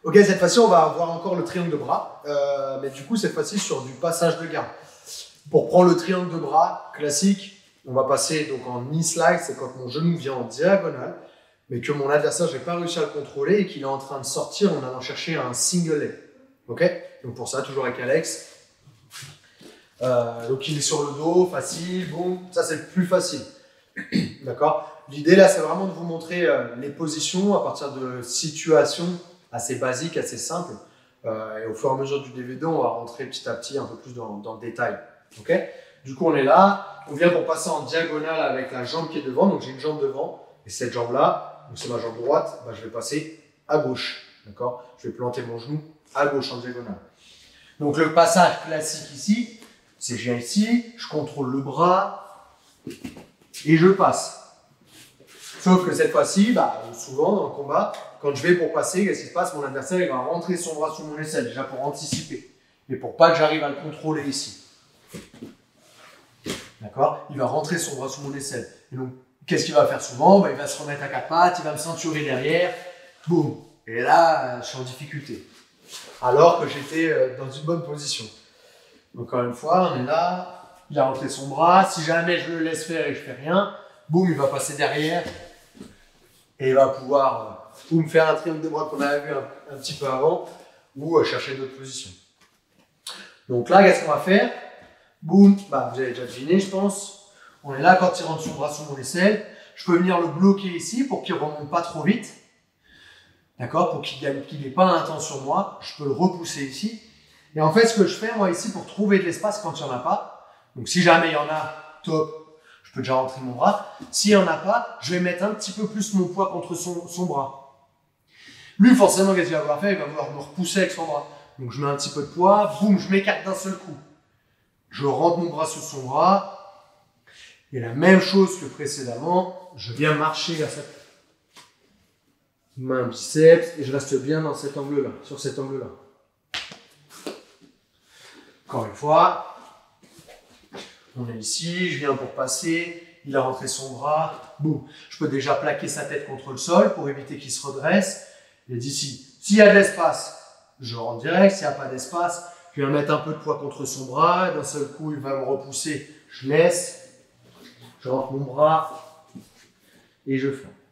Ok, cette fois-ci, on va avoir encore le triangle de bras, mais du coup, cette fois-ci sur du passage de garde. Pour prendre le triangle de bras classique, on va passer donc en knee slide, c'est quand mon genou vient en diagonale, mais que mon adversaire, je n'ai pas réussi à le contrôler et qu'il est en train de sortir en allant chercher un single leg. Ok? Donc pour ça, toujours avec Alex. Donc il est sur le dos, facile, boum, ça c'est le plus facile. D'accord? L'idée là, c'est vraiment de vous montrer les positions à partir de situations assez basiques, assez simples. Et au fur et à mesure du DVD, on va rentrer petit à petit un peu plus dans le détail. Ok? Du coup, on est là, on vient pour passer en diagonale avec la jambe qui est devant. Donc j'ai une jambe devant et cette jambe-là, donc c'est ma jambe droite, bah, je vais passer à gauche. D'accord? Je vais planter mon genou à gauche en diagonale. Donc le passage classique ici, c'est je viens ici, je contrôle le bras et je passe. Sauf que cette fois-ci, bah, souvent dans le combat, quand je vais pour passer, qu'est-ce qui se passe? Mon adversaire il va rentrer son bras sous mon aisselle, déjà pour anticiper. Et pour pas que j'arrive à le contrôler ici. D'accord? Il va rentrer son bras sous mon aisselle. Et donc, qu'est-ce qu'il va faire souvent? Bah, il va se remettre à quatre pattes, il va me ceinturer derrière. Boum! Et là, je suis en difficulté. Alors que j'étais dans une bonne position. Encore une fois, on est là, il a rentré son bras. Si jamais je le laisse faire et je fais rien, boum, il va passer derrière. Et il va pouvoir ou me faire un triangle de bras qu'on avait vu un petit peu avant, ou chercher d'autres positions. Donc là, qu'est-ce qu'on va faire? Boum, bah, vous avez déjà deviné, je pense. On est là quand il rentre son bras sous mon aisselle. Je peux venir le bloquer ici pour qu'il ne remonte pas trop vite. D'accord? Pour qu'il n'ait pas un temps sur moi. Je peux le repousser ici. Et en fait, ce que je fais, moi, ici, pour trouver de l'espace quand il n'y en a pas, donc si jamais il y en a, top, je peux déjà rentrer mon bras. S'il n'y en a pas, je vais mettre un petit peu plus mon poids contre son bras. Lui, forcément, qu'est-ce qu'il va vouloir faire? Il va vouloir me repousser avec son bras. Donc, je mets un petit peu de poids, boum, je m'écarte d'un seul coup. Je rentre mon bras sous son bras. Et la même chose que précédemment, je viens marcher vers cette main biceps et je reste bien dans cet angle-là, sur cet angle-là. Encore une fois, on est ici, je viens pour passer, il a rentré son bras, boum. Je peux déjà plaquer sa tête contre le sol pour éviter qu'il se redresse. Et d'ici, s'il y a de l'espace, je rentre direct. S'il n'y a pas d'espace, je viens mettre un peu de poids contre son bras. D'un seul coup, il va me repousser, je laisse, je rentre mon bras et je fais.